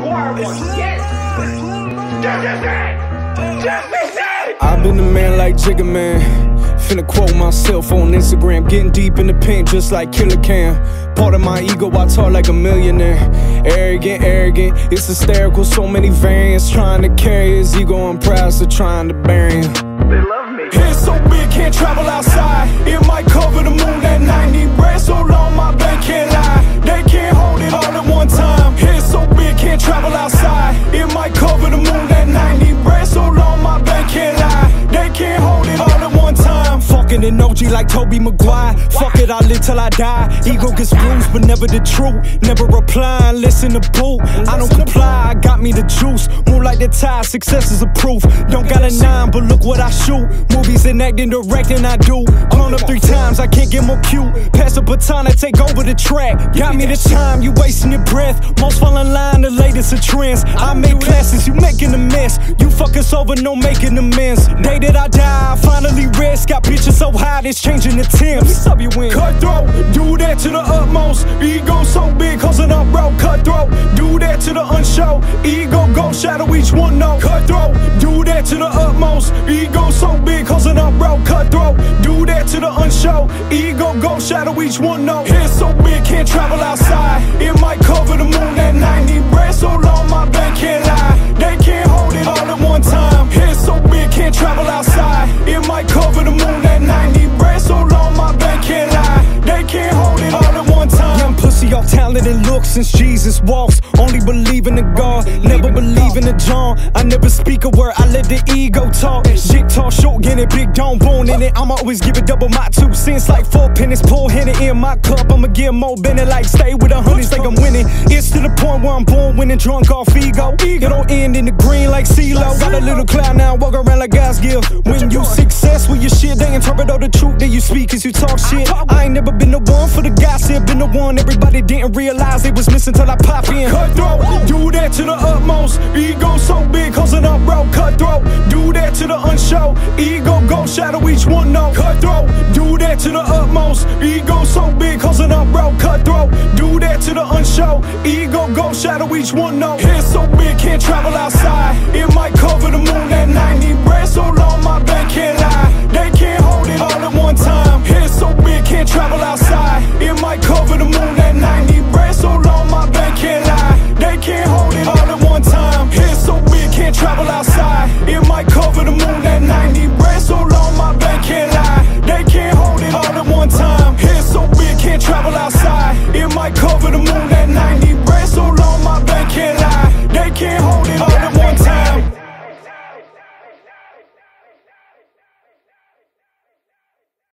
I've been the man like Jigga, man. Finna quote myself on Instagram. Getting deep in the paint just like Killa Cam. Part of my ego, I talk like a millionaire. Arrogant, it's hysterical. So many variants trying to carry his ego. I'm proud, so trying to bury him. They love me. Head so big, can't travel outside. It might cover the moon at night. Need bread so long, my bank can't lie. They can't hold it all at one time. Head so big, can't travel outside. It might cover the moon at night. Need bread so long, my bank can't lie. They can't hold it all at one time. Fucking an OG like TOBEY MAGUIRE. Fuck it, I'll live till I die. Ego gets bruised, but never the truth. Never replying, listen to boo. I don't comply, I got me the juice. Move like the tide, success is a proof. Don't got a 9, but look what I shoot. Movies and acting, directing, I do. Blown up 3 times, I can't get more cute. Pass the baton, I take over the track. Got me the time, you wasting your breath. Most fall in line, the latest of trends. I make classes, you making a mess. You fuck us over, no making amends. Day that I die, I finally rest. Got bitches so high, it's changing the temps. Sub you in. Cutthroat, do that to the utmost. Ego so big, causing uproar. Cutthroat, do that to the unshow. Ego go shadow each one, no. Cutthroat, do that to the utmost. Ego so big, causing uproar. Cutthroat, do that to the unshow. Ego go shadow each one, no. Head so big, can't travel outside. It might cover the moon at night. Need bread so long, my bank can't lie. They can't hold it all at one time. Head so big, can't travel outside. It might cover the moon at night. Need bread so long, my bank can't lie. They can't hold it all at one time. Young pussy, all talent and looks since Jesus walks. Only believe in the God, never believe in the John. I never speak a word, I let the ego talk. Shit talk, short, get it, big dome, bone in it. I'ma always give it double my 2 cents like 4 pennies. Pour Henny in my cup, I'ma get more Bennett. Like stay with 100s like I'm winning. It's to the point where I'm born winning, drunk off ego. It don't end in the green like CeeLo. Got a little cloud now, walk around like guys give. When you success with your shit, they interpret all the truth that you speak as you talk shit. I ain't never been the one for the gossip, been the one everybody didn't realize they was missing till I pop in. Cutthroat, do that to the utmost. Ego so big, causing uproar. Cutthroat, do that to the unshow. Ego go shadow each one, no. Cutthroat, do that to the utmost. Ego so big, causing uproar. Cutthroat, do that to the unshow. Ego go shadow each one, no. Head so big, can't travel outside. It might cover the moon at night. Need bread so long, my bank can't lie. They can't hold it all at one time. Head so big, can't travel outside. It might cover the moon at night. Need bread so long, my bank can't lie. They can't hold it all at one time. Head so big, can't travel outside. It might cover the moon at night. Need bread so long, my bank can't lie. They can't hold it all at one time. Head so big, can't travel outside. It might cover the moon at night.